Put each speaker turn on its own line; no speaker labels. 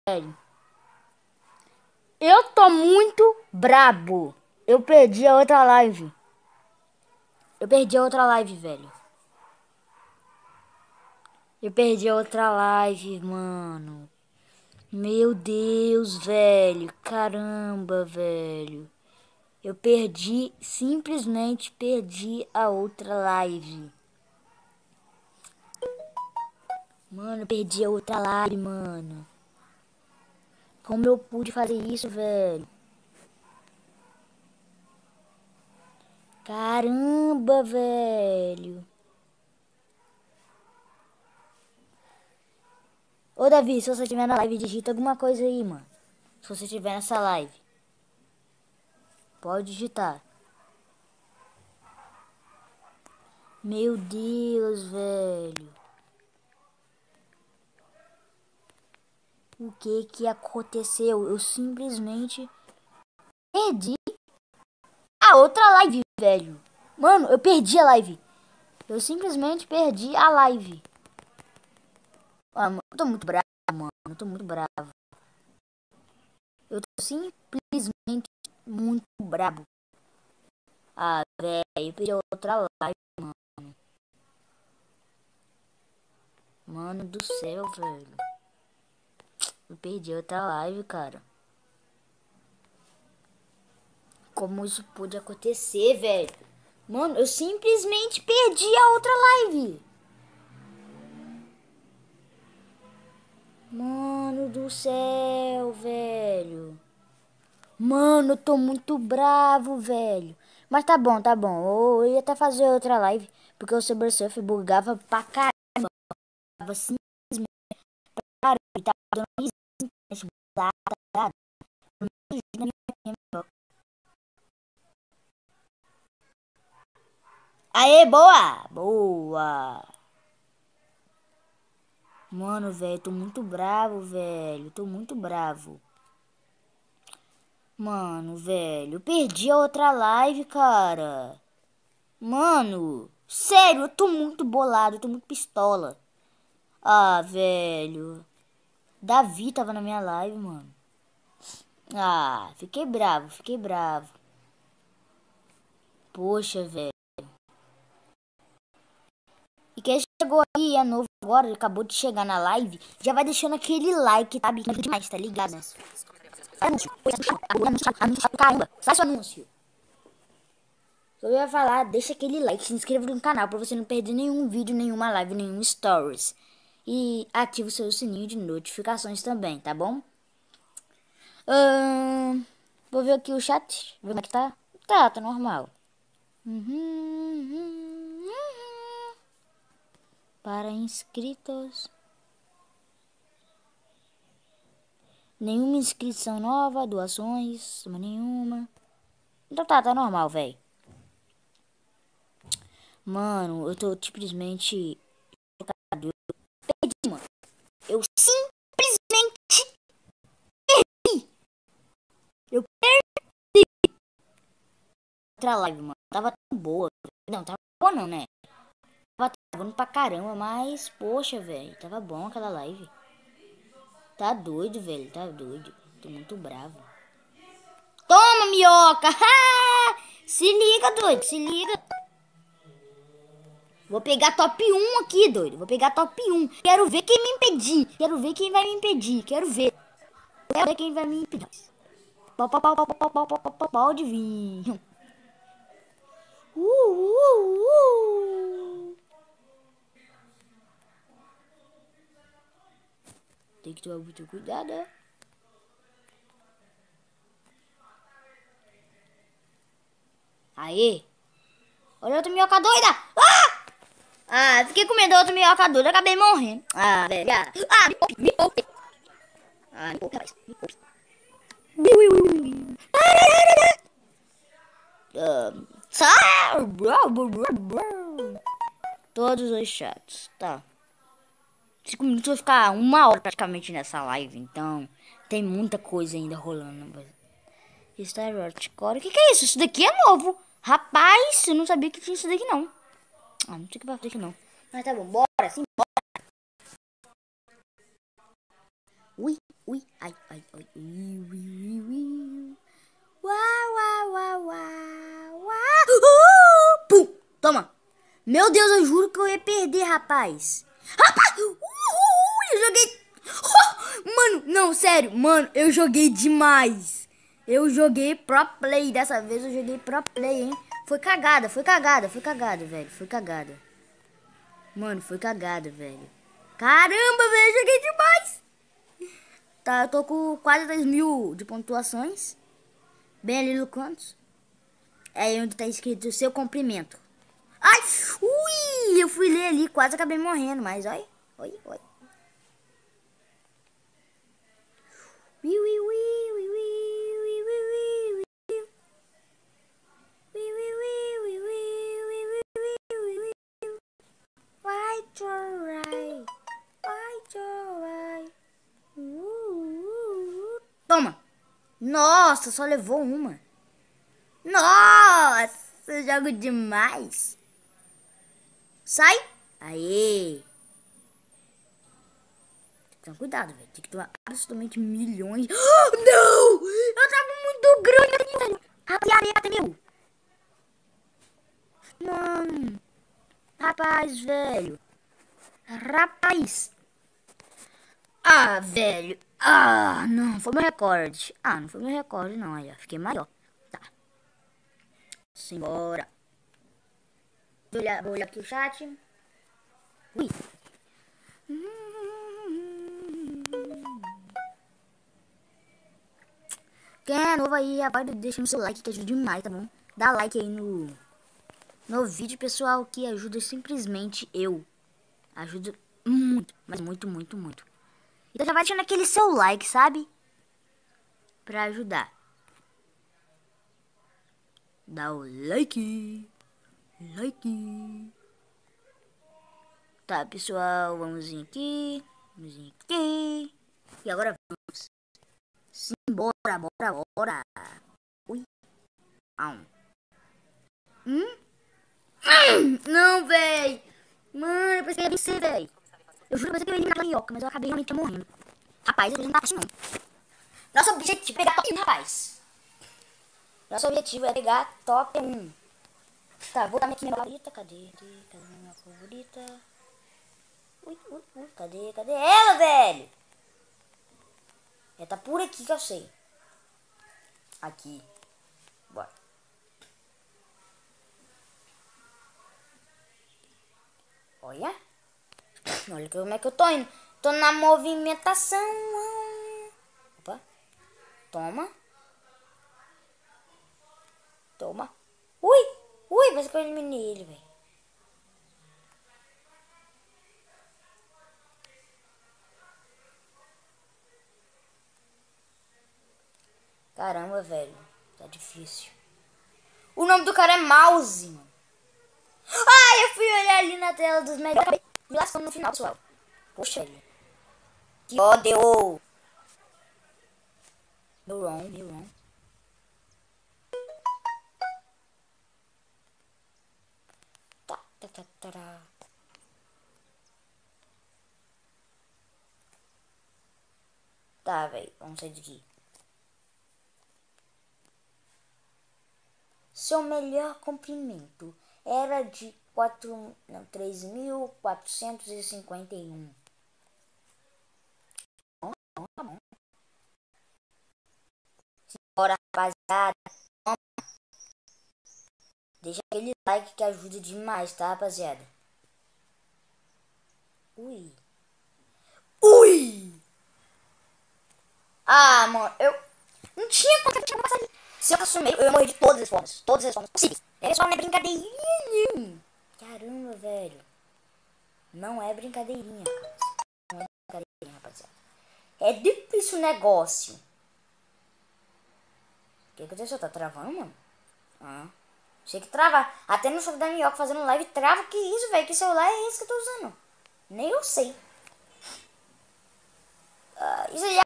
velho. Eu tô muito brabo. Eu perdi a outra live. Eu perdi a outra live, velho. Eu perdi a outra live, mano. Meu Deus, velho. Caramba, velho. Eu perdi, simplesmente perdi a outra live. Mano, eu perdi a outra live, mano. Como eu pude fazer isso, velho? Caramba, velho. Ô, Davi, se você estiver na live, digita alguma coisa aí, mano. Se você estiver nessa live. Pode digitar. Meu Deus, velho. O que que aconteceu? Eu simplesmente perdi a outra live, velho. Mano, eu perdi a live. Eu simplesmente perdi a live. Ah, mano, eu tô muito bravo, mano. Eu tô muito bravo. Eu tô simplesmente muito bravo. Ah, velho, eu perdi a outra live, mano. Mano do céu, velho. Eu perdi a outra live, cara. Como isso pôde acontecer, velho? Mano, eu simplesmente perdi a outra live. Mano do céu, velho. Mano, eu tô muito bravo, velho. Mas tá bom, tá bom. Eu ia até fazer outra live. Porque o Cyber Surf bugava pra caramba. Tava simplesmente pra caramba. E tava dando internet bugada. Aê, boa! Boa! Mano, velho, tô muito bravo, velho. Tô muito bravo. Mano, velho, eu perdi a outra live, cara. Mano, sério, eu tô muito bolado, eu tô muito pistola. Ah, velho. Davi tava na minha live, mano. Ah, fiquei bravo, fiquei bravo. Poxa, velho. E quem chegou aí é novo agora, ele acabou de chegar na live, já vai deixando aquele like, tá? Bico demais, tá ligado? Anúncio, anúncio, caramba, sai seu anúncio. Eu ia falar, deixa aquele like, se inscreva no canal pra você não perder nenhum vídeo, nenhuma live, nenhum stories. E ative o seu sininho de notificações também, tá bom? Vou ver aqui o chat, ver como é que tá. Tá normal. Para inscritos. Nenhuma inscrição nova, doações, nenhuma. Então tá normal, velho. Mano, eu tô simplesmente chocado. Eu perdi, mano. Eu simplesmente perdi. Eu perdi outra live, mano. Tava tão boa. Não, tava boa não, né? Tava travando pra caramba, mas, poxa, velho. Tava bom aquela live. Tá doido, velho. Tá doido. Tô muito bravo. Toma, minhoca! Se liga, doido. Se liga. Vou pegar top 1 aqui, doido. Vou pegar top 1. Quero ver quem me impedir. Quero ver quem vai me impedir. Quero ver. Quero ver quem vai me impedir. Pau, pau, pau, pau, pau, pau, pau, pau, pau, pode vir. Tem que tomar muito cuidado, né? Aê. Olha outra minhoca doida. Fiquei com medo da outra minhoca doida. Acabei morrendo. Velho. Me poupe. Me poupe, rapaz. Me poupe. Sai! Todos os chats. Tá. 5 minutos eu vou ficar 1 hora praticamente nessa live. Então, tem muita coisa ainda rolando. Star Hardcore. O que é isso? Isso daqui é novo. Rapaz, eu não sabia que tinha isso daqui não. Não sei o que vai fazer aqui não. Mas tá bom, bora sim. Ui, ui, ai, ai, ai, ui, ui, ui, ui. Uau, uau, uau, uau, uau. Pum, toma. Meu Deus, eu juro que eu ia perder, rapaz. Rapaz, eu joguei. Mano, não, sério, mano, eu joguei demais. Eu joguei pro play, dessa vez eu joguei pro play, hein. Foi cagada, velho, foi cagada. Mano, foi cagada, velho. Caramba, velho, eu joguei demais. Tá, eu tô com quase 2.000 de pontuações. Bem ali no canto. É onde tá escrito seu cumprimento. Ai, ui, eu fui ler ali, quase acabei morrendo, mas olha, oi, oi. Ui, ui, ui, ui, ui, ui, ui, ui, ui. Ui, ui, ui, ui, ui, ui, ui, ui, ui. White or right, white or right. Toma. Nossa, só levou uma. Nossa, eu jogo demais. Sai. Aê. Tem que tomar cuidado, velho. Tem que tomar absolutamente milhões. Oh, não! Eu tava muito grande ali, velho. Rapiareta, meu. Mano. Rapaz, velho. Rapaz. Ah, velho. Ah, não. Foi meu recorde. Ah, não foi meu recorde, não. Aí, ó. Fiquei maior. Tá. Simbora. Vou olhar aqui o chat. Ui. Quem é novo aí, rapaz, deixa o seu like que ajuda demais, tá bom? Dá like aí no vídeo, pessoal, que ajuda simplesmente eu. Ajuda muito, mas muito, muito, muito. Então já vai deixando aquele seu like, sabe? Pra ajudar. Dá o like. Like. Tá, pessoal, vamos vir aqui. Vamos vir aqui. E agora vamos. Simbora, bora, bora. Ui. Não, véi. Mano, eu pensei que ia vencer, véi. Eu juro, eu pensei que eu ia eliminar a Carioca, mas eu acabei realmente morrendo. Rapaz, eu não tá fácil, não. Nosso objetivo é pegar top 1, rapaz. Nosso objetivo é pegar top 1. Tá, vou dar minha aqui minha favorita. Cadê? Cadê minha favorita? Ui, ui, ui. Cadê ela, velho? Ela tá por aqui que eu sei. Aqui. Bora. Olha. Olha como é que eu tô indo. Tô na movimentação. Opa. Toma. Toma. Ui. Ui, parece que eu eliminei ele, velho. Caramba, velho. Tá difícil. O nome do cara é Mouse, mano. Ai, eu fui olhar ali na tela dos melhores. Acabei me lascando no final, pessoal. Poxa, velho. Que ódio. Meu wrong. Tá. Tá, velho. Vamos sair daqui. Seu melhor comprimento era de 3.451. Tá bom. Bora, rapaziada. Deixa aquele like que ajuda demais, tá, rapaziada? Ui. Ah, mano, eu não tinha como eu passar ali. Se eu assumir, eu ia morrer de todas as formas. Todas as formas possíveis. É só uma brincadeirinha. Caramba, velho. Não é brincadeirinha, cara. Não é brincadeirinha, rapaziada. É difícil o negócio. O que aconteceu? Tá travando, mano? Ah. Achei que trava. Até no jogo da Minhoca fazendo live trava. Que isso, velho? Que celular é esse que eu tô usando? Nem eu sei. Isso já